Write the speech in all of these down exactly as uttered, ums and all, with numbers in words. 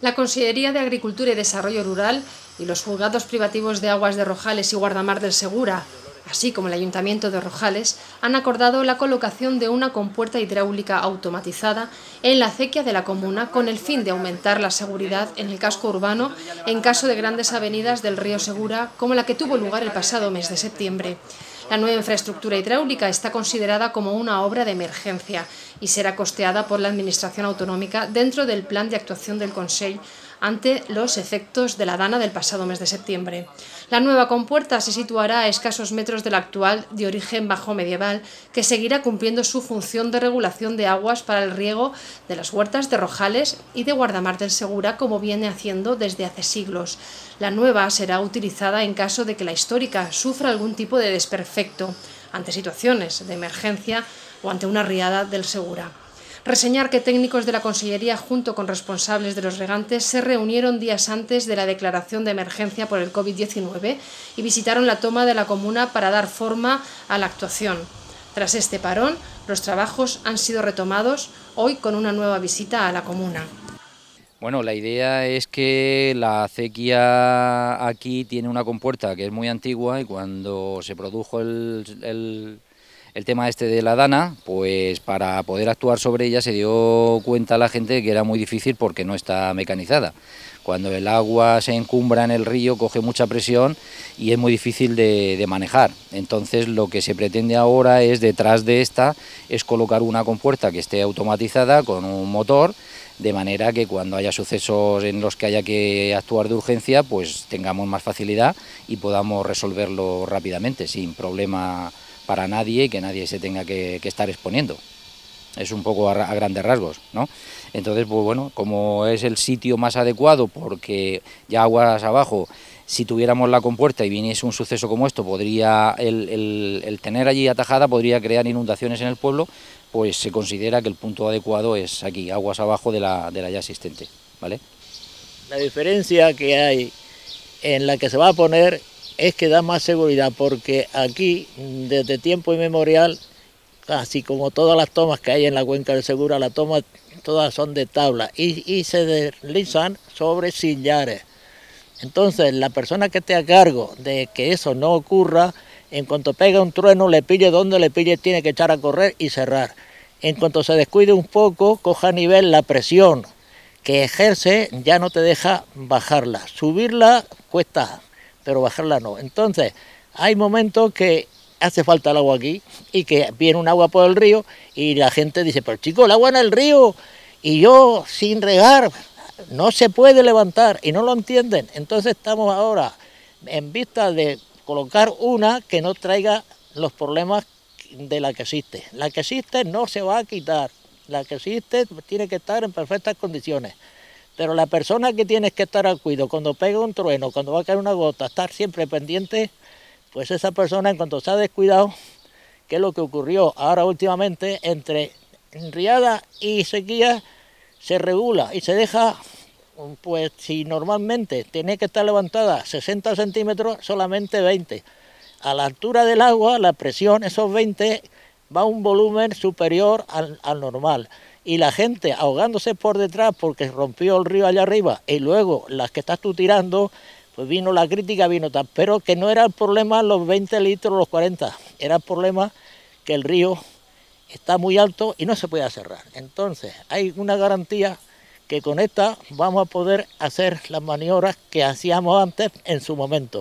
La Consellería de Agricultura y Desarrollo Rural y los juzgados privativos de aguas de Rojales y Guardamar del Segura, así como el Ayuntamiento de Rojales, han acordado la colocación de una compuerta hidráulica automatizada en la acequia de la comuna con el fin de aumentar la seguridad en el casco urbano en caso de grandes avenidas del río Segura, como la que tuvo lugar el pasado mes de septiembre. La nueva infraestructura hidráulica está considerada como una obra de emergencia y será costeada por la Administración Autonómica dentro del plan de actuación del Consell ante los efectos de la dana del pasado mes de septiembre. La nueva compuerta se situará a escasos metros de la actual, de origen bajo medieval, que seguirá cumpliendo su función de regulación de aguas para el riego de las huertas de Rojales y de Guardamar del Segura, como viene haciendo desde hace siglos. La nueva será utilizada en caso de que la histórica sufra algún tipo de desperfecto, ante situaciones de emergencia o ante una riada del Segura. Reseñar que técnicos de la Consellería junto con responsables de los regantes se reunieron días antes de la declaración de emergencia por el COVID diecinueve y visitaron la toma de la comuna para dar forma a la actuación. Tras este parón, los trabajos han sido retomados hoy con una nueva visita a la comuna. Bueno, la idea es que la acequia aquí tiene una compuerta que es muy antigua y cuando se produjo el, el El tema este de la dana, pues para poder actuar sobre ella se dio cuenta la gente que era muy difícil porque no está mecanizada. Cuando el agua se encumbra en el río coge mucha presión y es muy difícil de, de manejar. Entonces lo que se pretende ahora es, detrás de esta, es colocar una compuerta que esté automatizada con un motor, de manera que cuando haya sucesos en los que haya que actuar de urgencia, pues tengamos más facilidad y podamos resolverlo rápidamente, sin problema para nadie y que nadie se tenga que, que estar exponiendo. Es un poco a, a grandes rasgos, ¿no? Entonces, pues bueno, como es el sitio más adecuado, porque ya aguas abajo, si tuviéramos la compuerta y viniese un suceso como esto, podría el, el, el tener allí atajada podría crear inundaciones en el pueblo, pues se considera que el punto adecuado es aquí, aguas abajo de la, de la ya existente, ¿vale? La diferencia que hay en la que se va a poner es que da más seguridad, porque aquí, desde tiempo inmemorial, así como todas las tomas que hay en la cuenca del Segura, las tomas todas son de tabla y, y se deslizan sobre sillares. Entonces, la persona que esté a cargo de que eso no ocurra, en cuanto pega un trueno, le pille donde le pille, tiene que echar a correr y cerrar. En cuanto se descuide un poco, coja a nivel la presión que ejerce, ya no te deja bajarla. Subirla cuesta, pero bajarla no. Entonces, hay momentos que hace falta el agua aquí y que viene un agua por el río y la gente dice, pero chico, el agua en el río y yo sin regar no se puede levantar y no lo entienden. Entonces estamos ahora en vista de colocar una que no traiga los problemas de la que existe. La que existe no se va a quitar, la que existe tiene que estar en perfectas condiciones. Pero la persona que tiene que estar al cuidado, cuando pega un trueno, cuando va a caer una gota, estar siempre pendiente, pues esa persona en cuanto se ha descuidado, que es lo que ocurrió ahora últimamente, entre riada y sequía, se regula y se deja, pues si normalmente tiene que estar levantada sesenta centímetros, solamente veinte. A la altura del agua, la presión, esos veinte, va a un volumen superior al, al normal. Y la gente ahogándose por detrás porque rompió el río allá arriba y luego las que estás tú tirando, pues vino la crítica, vino tal, pero que no era el problema los veinte litros, los cuarenta, era el problema que el río está muy alto y no se puede cerrar. Entonces hay una garantía que con esta vamos a poder hacer las maniobras que hacíamos antes en su momento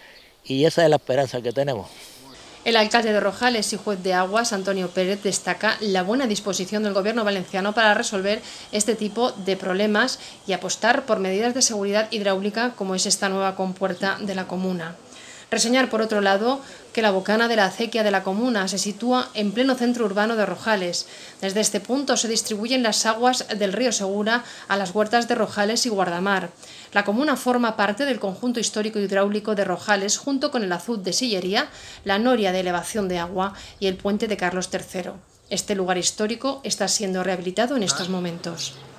y esa es la esperanza que tenemos. El alcalde de Rojales y juez de aguas, Antonio Pérez, destaca la buena disposición del gobierno valenciano para resolver este tipo de problemas y apostar por medidas de seguridad hidráulica como es esta nueva compuerta de la comuna. Reseñar, por otro lado, que la bocana de la acequia de la comuna se sitúa en pleno centro urbano de Rojales. Desde este punto se distribuyen las aguas del río Segura a las huertas de Rojales y Guardamar. La comuna forma parte del conjunto histórico hidráulico de Rojales junto con el azud de Sillería, la noria de elevación de agua y el puente de Carlos tercero. Este lugar histórico está siendo rehabilitado en estos momentos.